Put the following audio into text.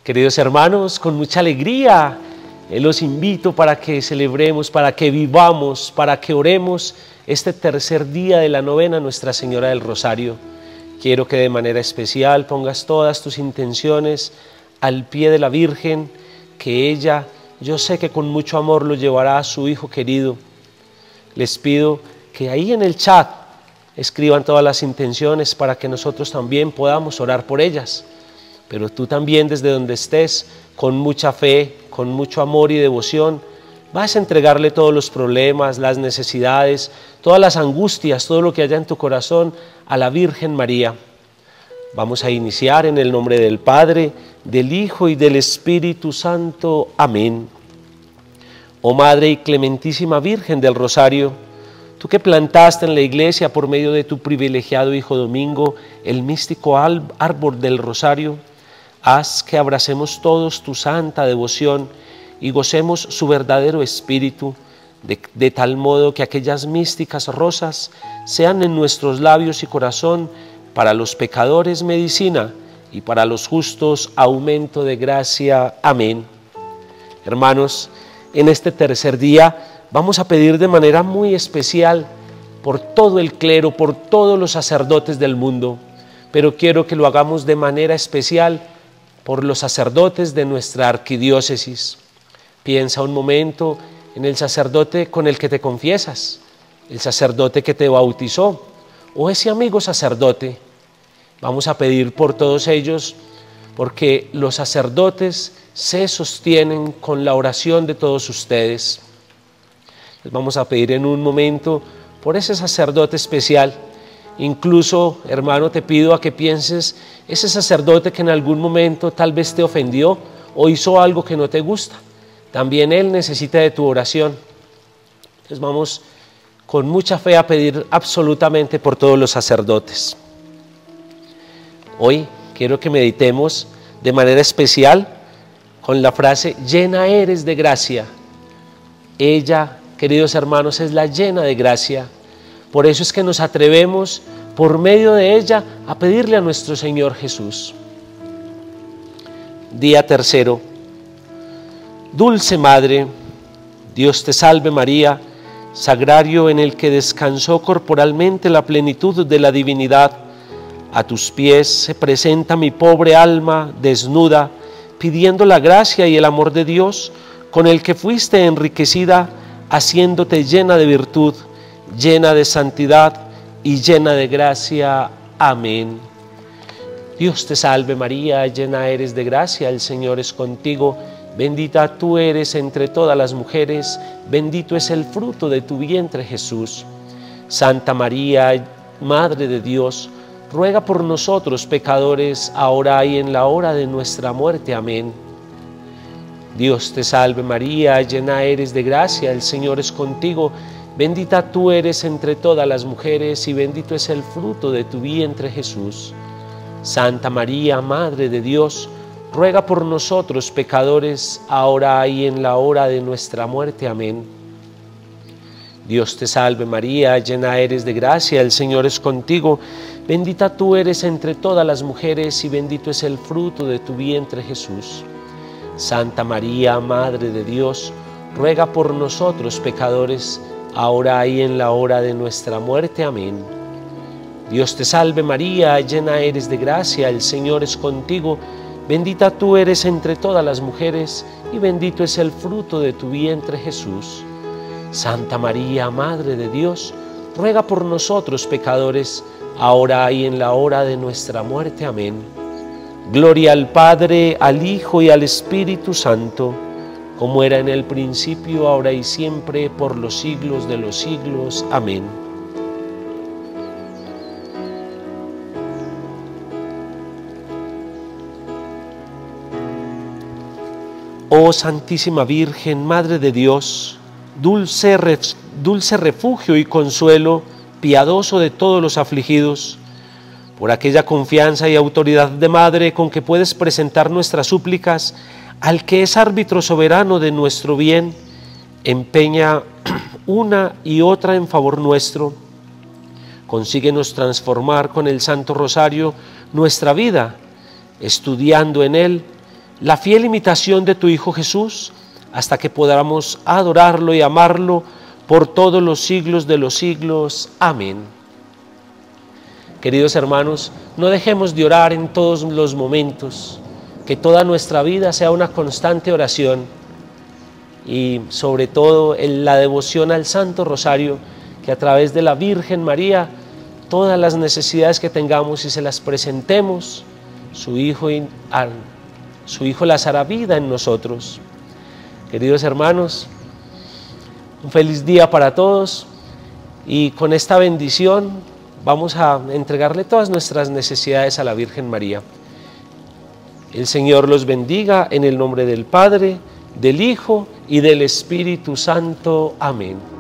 Queridos hermanos, con mucha alegría los invito para que celebremos, para que vivamos, para que oremos este tercer día de la novena Nuestra Señora del Rosario. Quiero que de manera especial pongas todas tus intenciones al pie de la Virgen, que ella, yo sé que con mucho amor lo llevará a su Hijo querido. Les pido que ahí en el chat escriban todas las intenciones para que nosotros también podamos orar por ellas. Pero tú también, desde donde estés, con mucha fe, con mucho amor y devoción, vas a entregarle todos los problemas, las necesidades, todas las angustias, todo lo que haya en tu corazón a la Virgen María. Vamos a iniciar en el nombre del Padre, del Hijo y del Espíritu Santo. Amén. Oh Madre y clementísima Virgen del Rosario, tú que plantaste en la iglesia por medio de tu privilegiado Hijo Domingo el místico árbol del Rosario, haz que abracemos todos tu santa devoción y gocemos su verdadero espíritu, de tal modo que aquellas místicas rosas sean en nuestros labios y corazón para los pecadores medicina y para los justos aumento de gracia. Amén. Hermanos, en este tercer día vamos a pedir de manera muy especial por todo el clero, por todos los sacerdotes del mundo, pero quiero que lo hagamos de manera especial por los sacerdotes de nuestra arquidiócesis. Piensa un momento en el sacerdote con el que te confiesas, el sacerdote que te bautizó o ese amigo sacerdote. Vamos a pedir por todos ellos, porque los sacerdotes se sostienen con la oración de todos ustedes. Les vamos a pedir en un momento por ese sacerdote especial. Incluso, hermano, te pido a que pienses ese sacerdote que en algún momento tal vez te ofendió o hizo algo que no te gusta. También él necesita de tu oración. Entonces vamos con mucha fe a pedir absolutamente por todos los sacerdotes. Hoy quiero que meditemos de manera especial con la frase llena eres de gracia. Ella, queridos hermanos, es la llena de gracia. Por eso es que nos atrevemos por medio de ella a pedirle a nuestro Señor Jesús. Día tercero. Dulce Madre, Dios te salve María, sagrario en el que descansó corporalmente la plenitud de la divinidad. A tus pies se presenta mi pobre alma desnuda, pidiendo la gracia y el amor de Dios, con el que fuiste enriquecida, haciéndote llena de virtud, llena de santidad y llena de gracia. Amén. Dios te salve María, llena eres de gracia, el Señor es contigo, bendita tú eres entre todas las mujeres, bendito es el fruto de tu vientre Jesús. Santa María, Madre de Dios, ruega por nosotros pecadores, ahora y en la hora de nuestra muerte. Amén. Dios te salve María, llena eres de gracia, el Señor es contigo, bendita tú eres entre todas las mujeres y bendito es el fruto de tu vientre Jesús. Santa María, Madre de Dios, ruega por nosotros pecadores, ahora y en la hora de nuestra muerte. Amén. Dios te salve María, llena eres de gracia, el Señor es contigo, bendita tú eres entre todas las mujeres y bendito es el fruto de tu vientre Jesús. Santa María, Madre de Dios, ruega por nosotros pecadores, ahora y en la hora de nuestra muerte. Amén. Dios te salve María, llena eres de gracia, el Señor es contigo, bendita tú eres entre todas las mujeres y bendito es el fruto de tu vientre Jesús. Santa María, Madre de Dios, ruega por nosotros pecadores, ahora y en la hora de nuestra muerte. Amén. Gloria al Padre, al Hijo y al Espíritu Santo, como era en el principio, ahora y siempre, por los siglos de los siglos. Amén. Oh Santísima Virgen, Madre de Dios, dulce refugio y consuelo, piadoso de todos los afligidos, por aquella confianza y autoridad de Madre con que puedes presentar nuestras súplicas al que es árbitro soberano de nuestro bien, empeña una y otra en favor nuestro. Consíguenos transformar con el Santo Rosario nuestra vida, estudiando en él la fiel imitación de tu Hijo Jesús, hasta que podamos adorarlo y amarlo por todos los siglos de los siglos. Amén. Queridos hermanos, no dejemos de orar en todos los momentos, que toda nuestra vida sea una constante oración y sobre todo en la devoción al Santo Rosario, que a través de la Virgen María, todas las necesidades que tengamos y se las presentemos, su Hijo las hará vida en nosotros. Queridos hermanos, un feliz día para todos y con esta bendición vamos a entregarle todas nuestras necesidades a la Virgen María. El Señor los bendiga en el nombre del Padre, del Hijo y del Espíritu Santo. Amén.